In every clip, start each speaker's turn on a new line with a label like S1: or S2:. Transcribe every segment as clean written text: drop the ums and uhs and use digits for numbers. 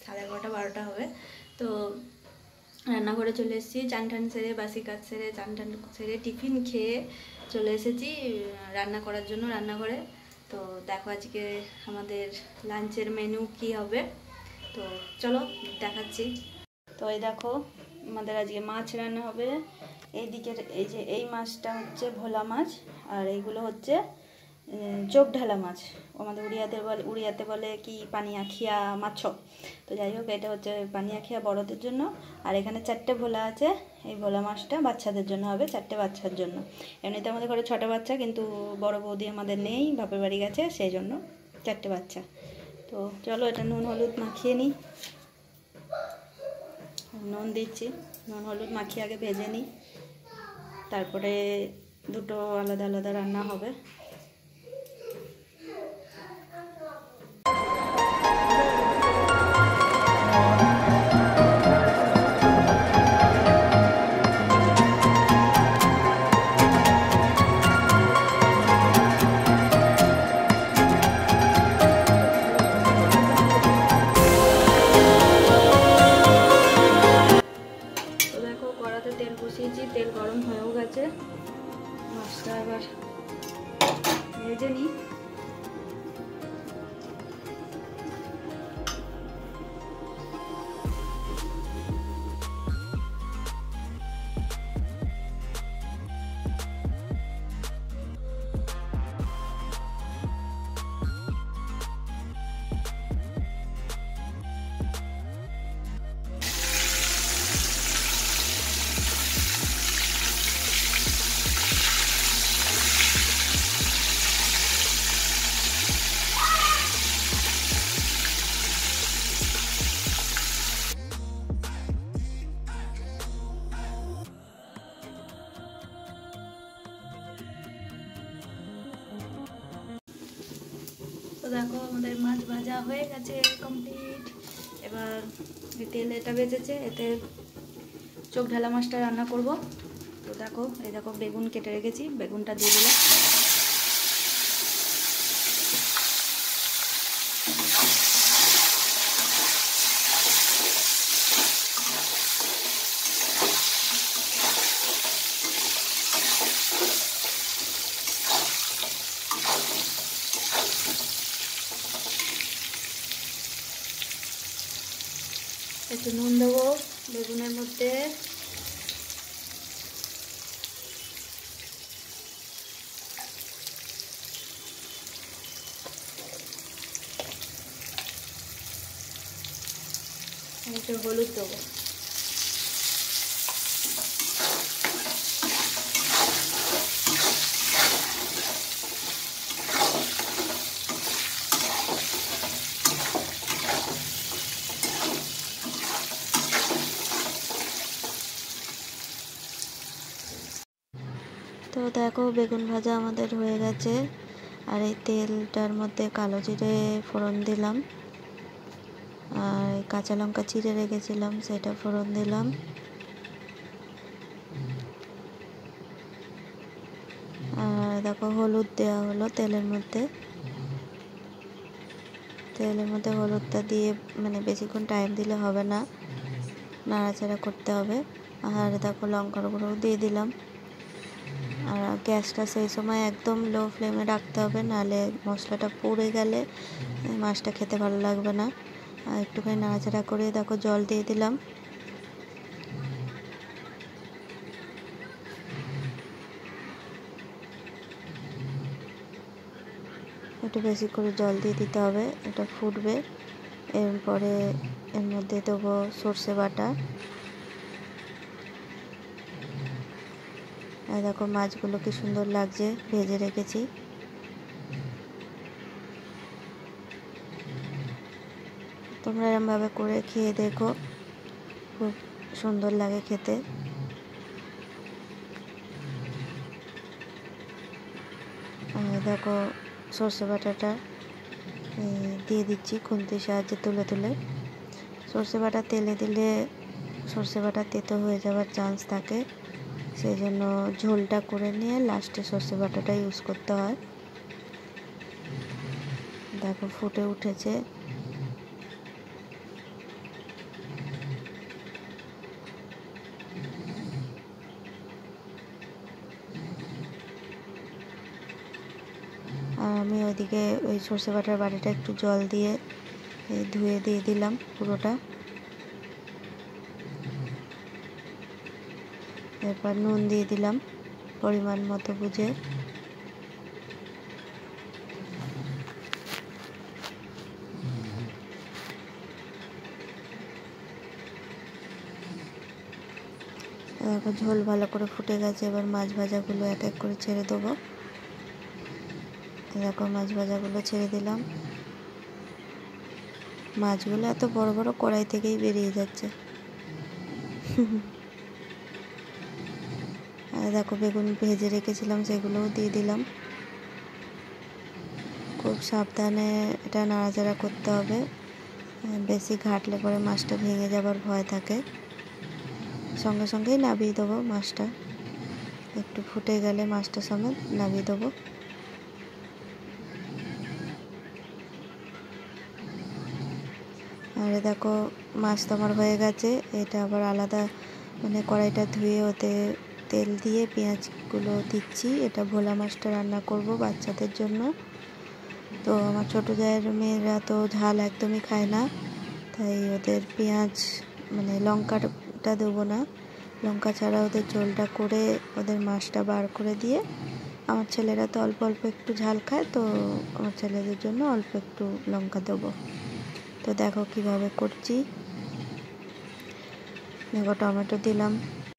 S1: 11:30 12টা হবে। তো রান্নাঘরে চলে এসেছি, চান টান সেরে, বাসি কাজ সেরে, চান টান সেরে, টিফিন খেয়ে চলে এসেছি রান্না করার জন্য রান্নাঘরে। তো দেখো আজকে আমাদের লাঞ্চের মেনু কি হবে, তো চলো দেখাচ্ছি। তো এই দেখো আমাদের আজকে মাছ রান্না হবে। এই দিকের এই যে এই মাছটা হচ্ছে ভোলা মাছ, আর এইগুলো হচ্ছে চোখ ঢালা মাছ। আমাদের উড়িয়াতে বলে কি পানিয়াখিয়া মাছ। তো যাই হোক, এটা হচ্ছে পানিয়াখিয়া বড়দের জন্য, আর এখানে 4টে ভোলা আছে। এই ভোলা মাছটা বাচ্চাদের জন্য হবে, 4টে বাচ্চার জন্য। এমনিতে আমাদের ঘরে 6টা বাচ্চা, কিন্তু বড় বৌদি আমাদের নেই, বাপের বাড়ি গেছে, সেই জন্য 4টে বাচ্চা। তো চলো এটা নুন হলুদ মাখিয়ে নিই। নুন দিচ্ছি, নুন হলুদ মাখিয়ে আগে ভেজে নিই, তারপরে দুটো আলাদা আলাদা রান্না হবে। তেল বসিয়েছি, তেল গরম হয়েও গেছে। মাছটা এবার ভেজে নিই। তো দেখো আমাদের মাছ ভাজা হয়ে গেছে, কমপ্লিট। এবার তেল এটা বেজেছে, এতে চোখ ঢালা মাছটা রান্না করব। তো দেখো এই দেখো বেগুন কেটে রেখেছি, বেগুনটা দিয়ে দিলাম। একটু নুন দেবো বেগুনের মধ্যে। একটু হলুদ দেবো। তো দেখো বেগুন ভাজা আমাদের হয়ে গেছে, আর এই তেলটার মধ্যে কালো জিরে ফোড়ন দিলাম, আর কাঁচা লঙ্কা চিড়ে রেখেছিলাম সেটা ফোড়ন দিলাম, আর দেখো হলুদ দেওয়া হলো তেলের মধ্যে। হলুদটা দিয়ে মানে বেশিক্ষণ টাইম দিলে হবে না, নাড়াচাড়া করতে হবে। আর দেখো লঙ্কার গুঁড়ো দিয়ে দিলাম। আর গ্যাসটা সেই সময় একদম লো ফ্লেমে রাখতে হবে, নাহলে মশলাটা পুড়ে গেলে মাছটা খেতে ভালো লাগবে না। আর একটুখানি নাড়াচাড়া করে দেখো জল দিয়ে দিলাম। একটু বেশি করে জল দিয়ে দিতে হবে, এটা ফুটবে। এরপরে এর মধ্যে দেবো সর্ষে বাটা। আর দেখো মাছগুলো কি সুন্দর লাগছে, ভেজে রেখেছি। তোমরা এরমভাবে করে খেয়ে দেখো, খুব সুন্দর লাগে খেতে। আর দেখো সর্ষে বাটাটা দিয়ে দিচ্ছি খুন্তির সাহায্যে তুলে তুলে। সর্ষে বাটা তেলে দিলে সর্ষে বাটা তেতো হয়ে যাওয়ার চান্স থাকে, সেই জন্য ঝোলটা করে নিয়ে লাস্টে সর্ষে বাটাটা ইউজ করতে হয়। দেখো ফুটে উঠেছে।
S2: আমি ওইদিকে ওই সর্ষে বাটার বাটিটা একটু জল দিয়ে ধুয়ে দিয়ে দিলাম পুরোটা। এরপর নুন দিয়ে দিলাম পরিমাণ মতো বুঝে। এরপর ঝোল ভালো করে ফুটে গেছে, এবার মাছ ভাজাগুলো এক এক করে ছেড়ে দেবো। এরকম মাছ ভাজাগুলো ছেড়ে দিলাম। মাছগুলো এত বড় বড় কড়াই থেকেই বেরিয়ে যাচ্ছে। আর দেখো বেগুন ভেজে রেখেছিলাম সেগুলোও দিয়ে দিলাম। খুব সাবধানে এটা নাড়াচাড়া করতে হবে, বেশি ঘাটলে পরে মাছটা ভেঙে যাবার ভয় থাকে। সঙ্গে সঙ্গেই নামিয়ে দেবো মাছটা, একটু ফুটে গেলে মাছটা সমেত নামিয়ে দেবো। আর দেখো মাছ তো আমার হয়ে গেছে। এটা আবার আলাদা মানে কড়াইটা ধুয়ে ওতে তেল দিয়ে পেঁয়াজগুলো দিচ্ছি। এটা ভোলা মাছটা রান্না করব বাচ্চাদের জন্য। তো আমার ছোটো জায়ের মেয়েরা তো ঝাল একদমই খায় না, তাই ওদের পেঁয়াজ মানে লঙ্কাটা দেবো না, লঙ্কা ছাড়া ওদের ঝোলটা করে ওদের মাছটা বার করে দিয়ে, আমার ছেলেরা তো অল্প অল্প একটু ঝাল খায়, তো আমার ছেলেদের জন্য অল্প একটু লঙ্কা দেবো। তো দেখো কিভাবে করছি। দেখো টমেটো দিলাম,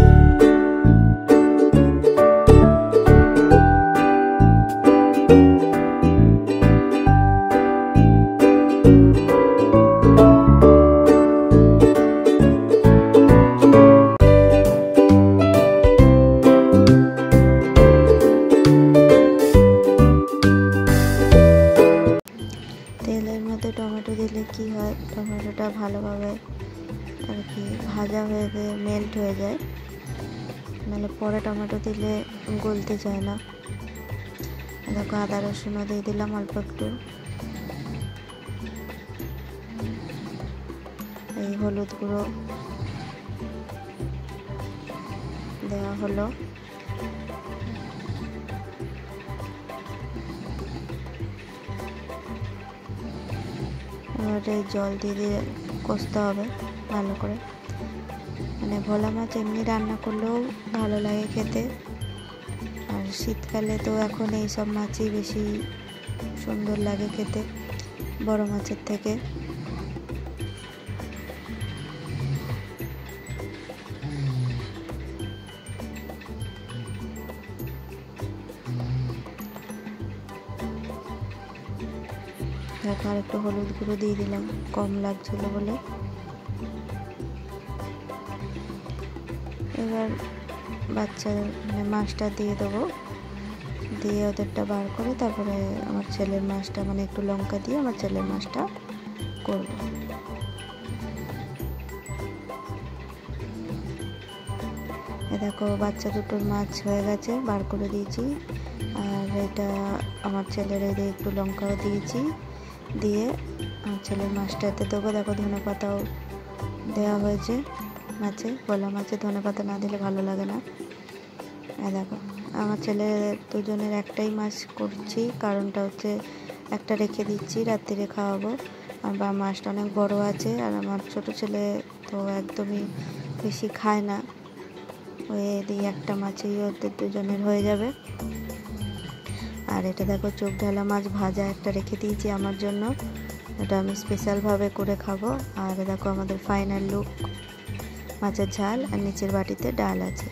S2: তেলের মধ্যে টমেটো দিলে কি হয়, টমেটোটা ভালোভাবে আর কি ভাজা হয়ে গিয়ে মেল্ট হয়ে যায়, নাহলে পরে টমেটো দিলে গলতে চায় না। দেখো আদা রসুনও দিয়ে দিলাম অল্প একটু। এই হলুদ গুঁড়ো দেওয়া হলো। এবার এই জল দিয়ে কষতে হবে ভালো করে। মানে ভোলা মাছ এমনি রান্না করলেও ভালো লাগে খেতে, আর শীতকালে তো এখন এইসব মাছই বেশি সুন্দর লাগে খেতে বড় মাছের থেকে। দেখো আর একটু হলুদ গুঁড়ো দিয়ে দিলাম, কম লাগছিল বলে। এবার বাচ্চাদের মানে মাছটা দিয়ে দেবো, দিয়ে ওদেরটা বার করে তারপরে আমার ছেলের মাছটা মানে একটু লঙ্কা দিয়ে আমার ছেলের মাছটা করব। দেখো বাচ্চা দুটোর মাছ হয়ে গেছে, বার করে দিয়েছি। আর এটা আমার ছেলের এই একটু লঙ্কাও দিয়েছি, দিয়ে আমার ছেলের মাছটাতে দেবো। দেখো ধনেপাতাও দেওয়া হয়েছে মাছে, ভোলা মাছে ধনেপাতা না দিলে ভালো লাগে না। দেখো আমার ছেলের দুজনের একটাই মাছ করছি, কারণটা হচ্ছে একটা রেখে দিচ্ছি রাত্রিরে খাওয়াবো। আর বা মাছটা অনেক বড় আছে, আর আমার ছোটো ছেলে তো একদমই বেশি খায় না, ওই দিয়ে একটা মাছই ওদের দুজনের হয়ে যাবে। আর এটা দেখো চোখ ঢালা মাছ ভাজা একটা রেখে দিয়েছি আমার জন্য, এটা আমি স্পেশালভাবে করে খাবো। আর দেখো আমাদের ফাইনাল লুক, মাছের ঝাল আর নিচের বাটিতে ডাল আছে।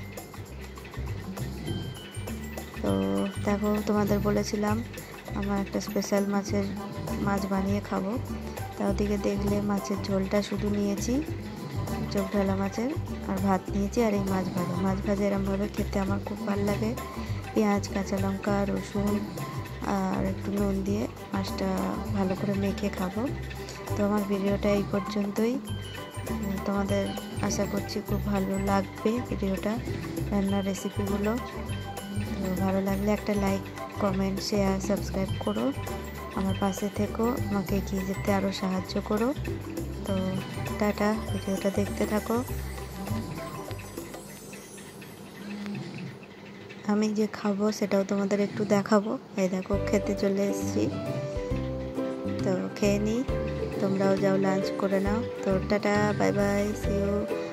S2: তো দেখো তোমাদের বলেছিলাম আমার একটা স্পেশাল মাছ বানিয়ে খাবো, তা ওদিকে দেখলে মাছের ঝোলটা শুধু নিয়েছি, চোখ ঢালা মাছের, আর ভাত নিয়েছি, আর এই মাছ ভাজা এরমভাবে খেতে আমার খুব ভালো লাগে। পেঁয়াজ, কাঁচা লঙ্কা, রসুন আর একটু নুন দিয়ে মাছটা ভালো করে মেখে খাবো। তো আমার ভিডিওটা এই পর্যন্তই, তোমাদের আশা করছি খুব ভালো লাগবে ভিডিওটা, রান্নার রেসিপিগুলো। তো ভালো লাগলে একটা লাইক, কমেন্ট, শেয়ার, সাবস্ক্রাইব করো, আমার পাশে থেকো, আমাকে এগিয়ে যেতে আরও সাহায্য করো। তো টাটা, ভিডিওটা দেখতে থাকো। আমি যে খাবো সেটাও তোমাদের একটু দেখাবো। এই দেখো খেতে চলে এসেছি, তো খেয়ে নিই, তোমরাও যাও লাঞ্চ করে নাও। তো tata, bye bye, see you.